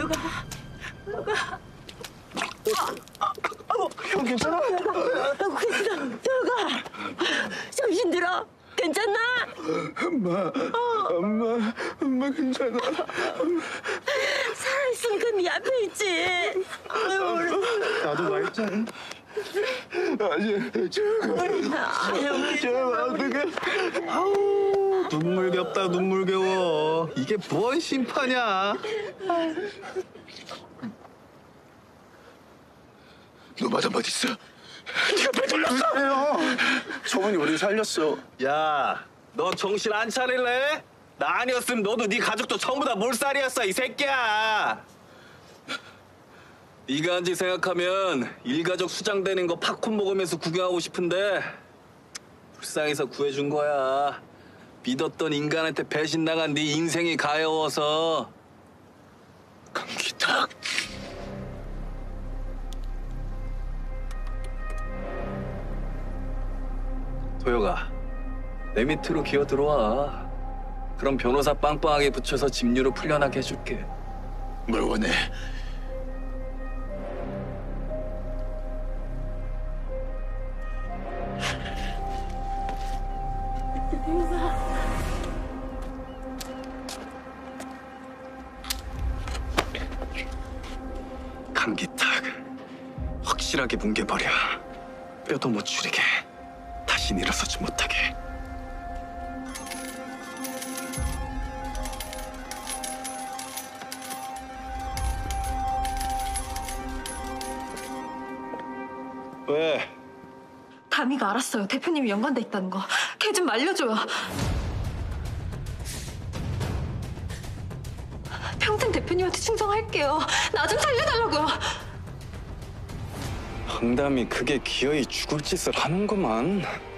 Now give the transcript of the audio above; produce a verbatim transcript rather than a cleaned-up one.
형 괜찮아? 괜찮아. 들어가. 정신 들어. 괜찮나? 엄마, 어. 엄마, 엄마 괜찮아. 살아있으니까 네 앞에 있지. 아유, 우리. 나도 말했잖아. 아니, 제발, 제발 어떡해. 아우, 눈물겹다 눈물겨워. 이게 뭔 심파냐? 너 맞은 번 있어? 네가 배돌렸어? 형, 저분이 우리 살렸어. 야, 너 정신 안 차릴래? 나 아니었으면 너도 네 가족도 전부 다 몰살이었어, 이 새끼야. 네가 한지 생각하면 일가족 수장되는 거 팝콘 먹으면서 구경하고 싶은데 불쌍해서 구해준 거야. 믿었던 인간한테 배신당한 네 인생이 가여워서. 감기탁. 도혁아, 내 밑으로 기어 들어와. 그럼 변호사 빵빵하게 붙여서 집유로 풀려나게 해줄게. 뭘 원해? 감기탁 확실하게 뭉개버려. 뼈도 못 추리게, 다신 일어서지 못하게. 왜? 다미가 알았어요. 대표님이 연관돼 있다는 거. 걔 좀 말려줘요. 평생 대표님한테 충성할게요. 나 좀 살려달라고요. 황담이 그게 기어이 죽을 짓을 하는구만.